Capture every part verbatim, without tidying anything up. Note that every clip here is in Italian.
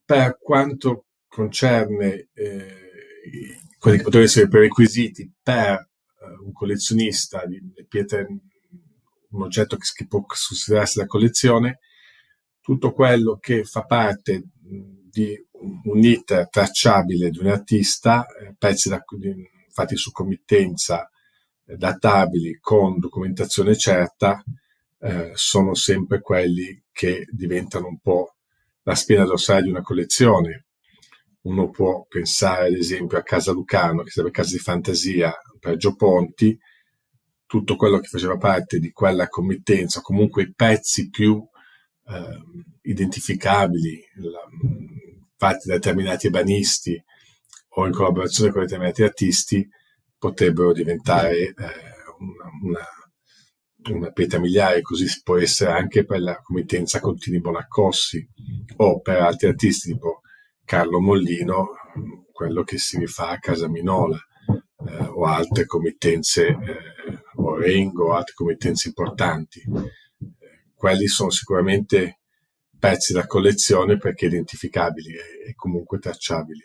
Per quanto concerne eh, quelli che potrebbero essere i prerequisiti per eh, un collezionista di pietre, un oggetto che, che può considerarsi la collezione, tutto quello che fa parte di un iter tracciabile di un artista, eh, pezzi da, fatti su committenza, eh, databili con documentazione certa, eh, sono sempre quelli che diventano un po' la spina dorsale di una collezione. Uno può pensare ad esempio a Casa Lucano, che sarebbe casa di fantasia per Gio Ponti, tutto quello che faceva parte di quella committenza, comunque i pezzi più eh, identificabili, la, fatti da determinati ebanisti o in collaborazione con determinati artisti, potrebbero diventare eh, una, una, una pietra miliare. Così può essere anche per la committenza Contini Bonaccossi o per altri artisti tipo Carlo Mollino, quello che si rifà a Casa Minola, eh, o altre committenze, eh, o Rengo, o altre committenze importanti. Eh, quelli sono sicuramente pezzi da collezione perché identificabili e, e comunque tracciabili.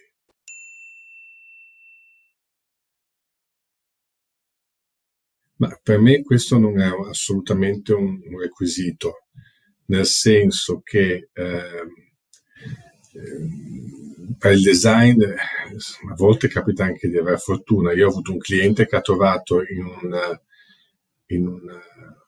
Ma per me questo non è assolutamente un, un requisito, nel senso che eh, per il design a volte capita anche di avere fortuna. Io ho avuto un cliente che ha trovato in una, in una,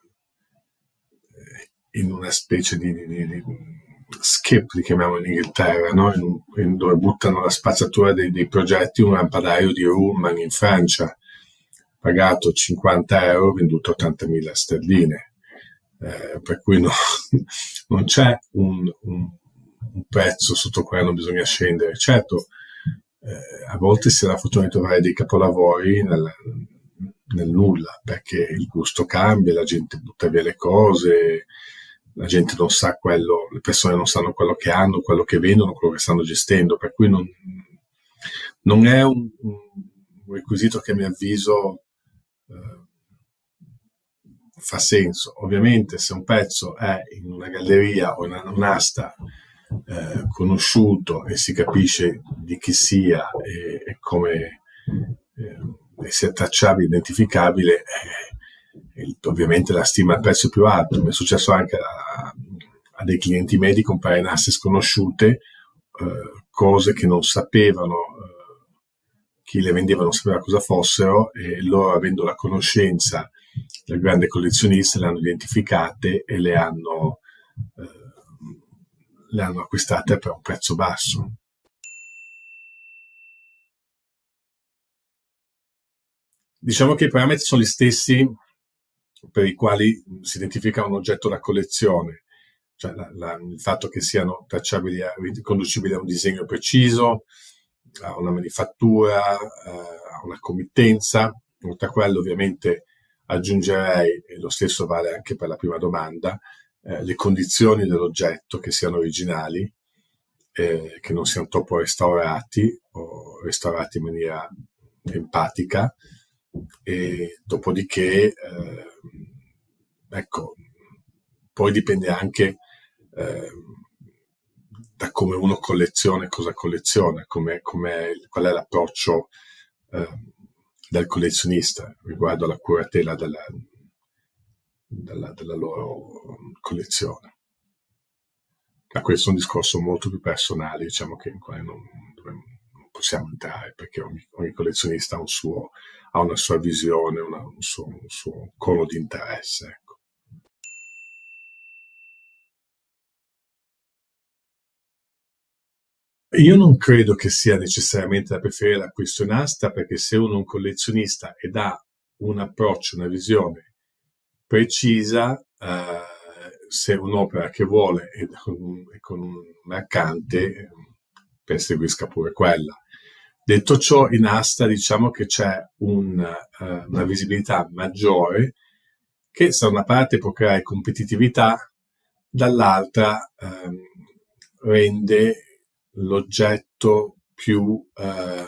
in una specie di, di, di skip, li chiamiamo in Inghilterra, no? in, in dove buttano la spazzatura dei, dei progetti, un lampadario di Ruhlmann in Francia, pagato cinquanta euro, venduto ottantamila sterline. Eh, per cui no, non c'è un, un, un prezzo sotto cui non bisogna scendere. Certo, eh, a volte si ha la fortuna di trovare dei capolavori nel, nel nulla, perché il gusto cambia, la gente butta via le cose, la gente non sa quello, le persone non sanno quello che hanno, quello che vendono, quello che stanno gestendo, per cui non, non è un, un requisito che a mio avviso eh, fa senso. Ovviamente se un pezzo è in una galleria o in un'asta eh, conosciuto e si capisce di chi sia e, e come eh, sia tracciabile, identificabile, eh, il, ovviamente la stima al prezzo più alto. Mi è successo anche a, a dei clienti miei di comprare in aste sconosciute, eh, cose che non sapevano, eh, chi le vendeva non sapeva cosa fossero, e loro, avendo la conoscenza del grande collezionista, le hanno identificate e le hanno, eh, le hanno acquistate per un prezzo basso. Diciamo che i parametri sono gli stessi per i quali si identifica un oggetto da collezione, cioè la, la, il fatto che siano tracciabili, riconducibili a un disegno preciso, a una manifattura, a una committenza. Oltre a quello, ovviamente, aggiungerei, e lo stesso vale anche per la prima domanda, eh, le condizioni dell'oggetto, che siano originali, eh, che non siano troppo restaurati o restaurati in maniera empatica, e dopodiché eh, ecco, poi dipende anche eh, da come uno colleziona e cosa colleziona, come, come, qual è l'approccio eh, del collezionista riguardo alla curatela della, della, della loro collezione. Ma questo è un discorso molto più personale, diciamo, che in quale non, non possiamo entrare, perché ogni, ogni collezionista ha, un suo, ha una sua visione, una, un, suo, un suo cono di interesse. Ecco. Io non credo che sia necessariamente da preferire l'acquisto in asta, perché se uno è un collezionista ed ha un approccio, una visione precisa, eh, se un'opera che vuole è con, è con un mercante, perseguisca pure quella. Detto ciò, in asta diciamo che c'è un, uh, una visibilità maggiore, che da una parte può creare competitività, dall'altra um, rende l'oggetto più, uh,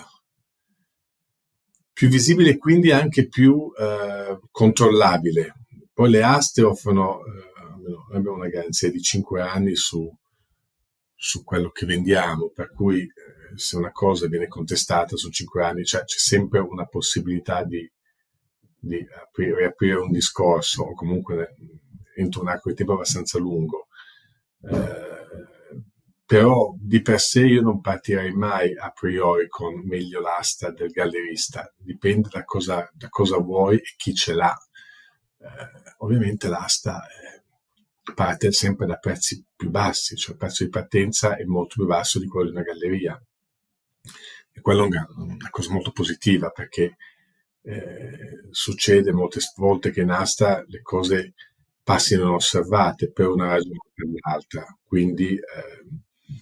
più visibile e quindi anche più uh, controllabile. Poi le aste offrono, uh, abbiamo una garanzia di cinque anni su, su quello che vendiamo, per cui eh, se una cosa viene contestata su cinque anni, cioè c'è sempre una possibilità di, di aprire, riaprire un discorso, o comunque entro un arco di tempo abbastanza lungo. Eh, però di per sé io non partirei mai a priori con meglio l'asta del gallerista, dipende da cosa, da cosa vuoi e chi ce l'ha. Eh, ovviamente l'asta eh, parte sempre da prezzi più bassi, cioè il prezzo di partenza è molto più basso di quello di una galleria, e quello è una, una cosa molto positiva, perché eh, succede molte volte che in asta le cose passino inosservate per una ragione o per l'altra, quindi eh,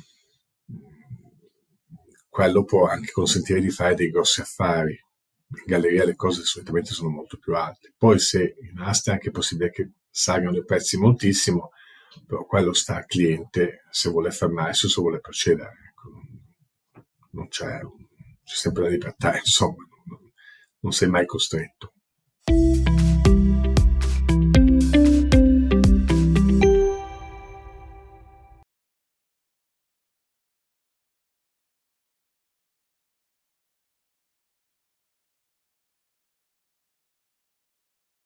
quello può anche consentire di fare dei grossi affari. In galleria le cose solitamente sono molto più alte. Poi se in asta è anche possibile che salgano i prezzi moltissimo, però quello sta al cliente se vuole fermarsi o se vuole procedere. Ecco, non c'è, c'è sempre la libertà, insomma, non, non sei mai costretto.